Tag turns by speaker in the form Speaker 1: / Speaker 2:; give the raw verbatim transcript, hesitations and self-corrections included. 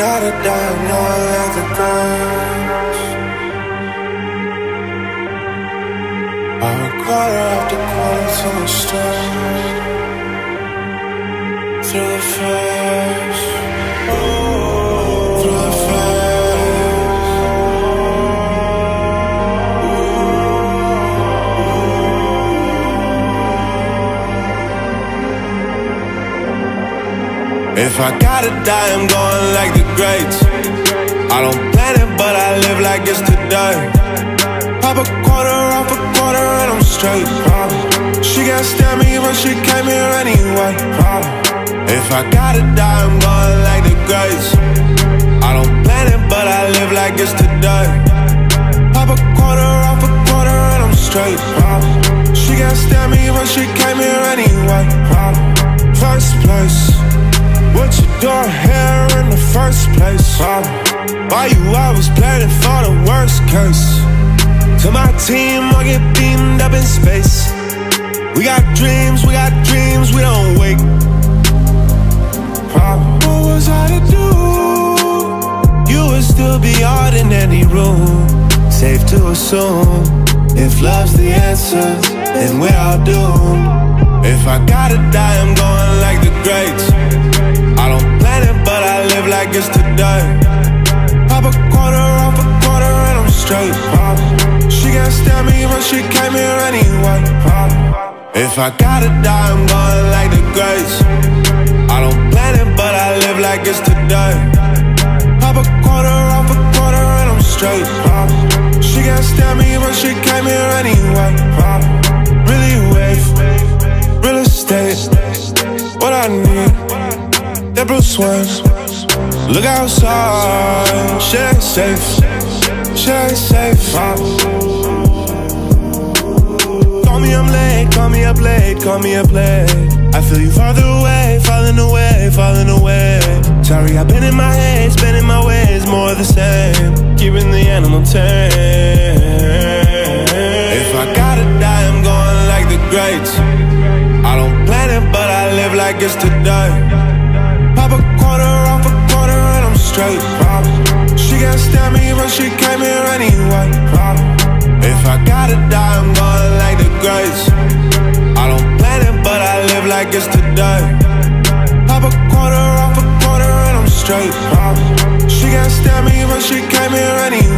Speaker 1: gotta die, I'm going like the grass. I would quarter after quarter till I'm straight through the face, through the face. If I gotta die, I'm going like the greats. I don't plan it, but I live like it's today. Pop a quarter off a quarter and I'm straight. Problem. She can't stand me, but she came here anyway. Problem. If I gotta die, I'm going like the greats. I don't plan it, but I live like it's today. Pop a quarter off a quarter and I'm straight. Problem. She can't stand me, but she came here anyway. Problem. First place. What you doing here in the first place? Problem. Why you always planning for the worst case? To my team, I get beamed up in space. We got dreams, we got dreams, we don't wait. Problem. What was I to do? You would still be out in any room. Safe to assume, if love's the answer, then we're all doomed. If I gotta die, I'm going like the greats. I don't plan it, but I live like it's today. Pop a quarter off a quarter and I'm straight. Problem. She can't stand me, but she came here anyway. Problem. If I gotta die, I'm going like the greats. I don't plan it, but I live like it's today. Pop a quarter off a quarter and I'm straight. Problem. She can't stand me, but she came here anyway. Problem. Really wave, real estate, what I need. That Bruce Wayne, look outside, she ain't safe, she ain't safe. Call me I'm late, call me up late, call me up late. I feel you farther away, falling away, falling away. Sorry, I've been in my head, spinning my ways, more of the same. Keeping the animal tame. If I gotta die, I'm going like the greats. I don't plan it, but I live like it's today. Pop a quarter off a quarter and I'm straight. Problem. She can't stand me, but she came here anyway. Problem. If I gotta die, I'm going like the greats. I don't plan it, but I live like it's today. Pop a quarter off a quarter and I'm straight. Problem. She can't stand me, but she came here anyway.